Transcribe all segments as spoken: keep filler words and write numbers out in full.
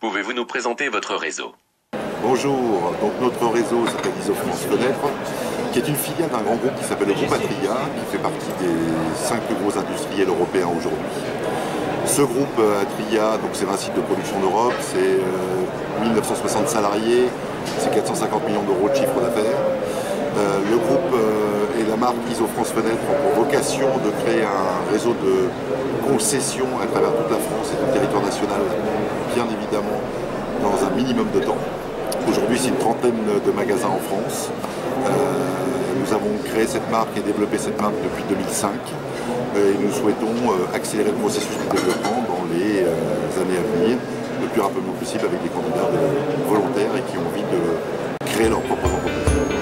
Pouvez-vous nous présenter votre réseau? Bonjour, donc notre réseau s'appelle Isofrance Fenêtre, qui est une filiale d'un grand groupe qui s'appelle le groupe Atria, qui fait partie des cinq plus gros industriels européens aujourd'hui. Ce groupe Atria, donc c'est vingt sites de production d'Europe, c'est euh, mille neuf cent soixante salariés, c'est quatre cent cinquante millions d'euros de chiffre d'affaires. Euh, le groupe euh, et la marque Isofrance Fenêtre ont pour vocation de créer un réseau de concessions à travers toute la France et tout le territoire national, bien évidemment dans un minimum de temps. Aujourd'hui, c'est une trentaine de magasins en France. Euh, nous avons créé cette marque et développé cette marque depuis deux mille cinq. Euh, et nous souhaitons euh, accélérer le processus de développement dans les euh, années à venir, le plus rapidement possible avec des candidats de, volontaires et qui ont envie de créer leurs propres entreprises.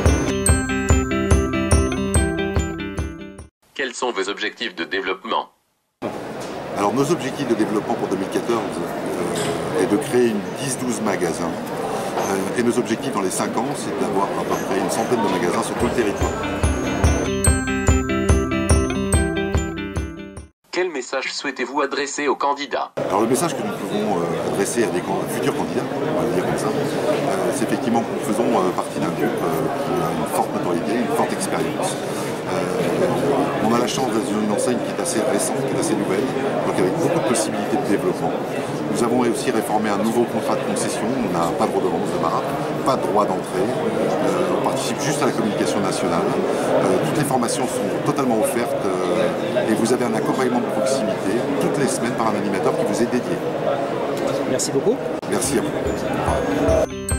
Quels sont vos objectifs de développement? Alors nos objectifs de développement pour deux mille quatorze euh, est de créer une dix douze magasins. Euh, et nos objectifs dans les cinq ans, c'est d'avoir à peu près une centaine de magasins sur tout le territoire. Quel message souhaitez-vous adresser aux candidats? Alors le message que nous pouvons euh, adresser à des can- futurs candidats, on va le dire comme ça, euh, c'est effectivement que nous faisons euh, partie d'un groupe euh, qui a une forte notoriété, une forte expérience. Euh, on a la chance d'être dans une enseigne qui est assez récente, qui est assez nouvelle, donc avec beaucoup de possibilités de développement. Nous avons aussi réformé un nouveau contrat de concession, on n'a pas de redevance de marque, pas de droit d'entrée, euh, on participe juste à la communication nationale. Euh, toutes les formations sont totalement offertes euh, et vous avez un accompagnement de proximité toutes les semaines par un animateur qui vous est dédié. Merci beaucoup. Merci à vous.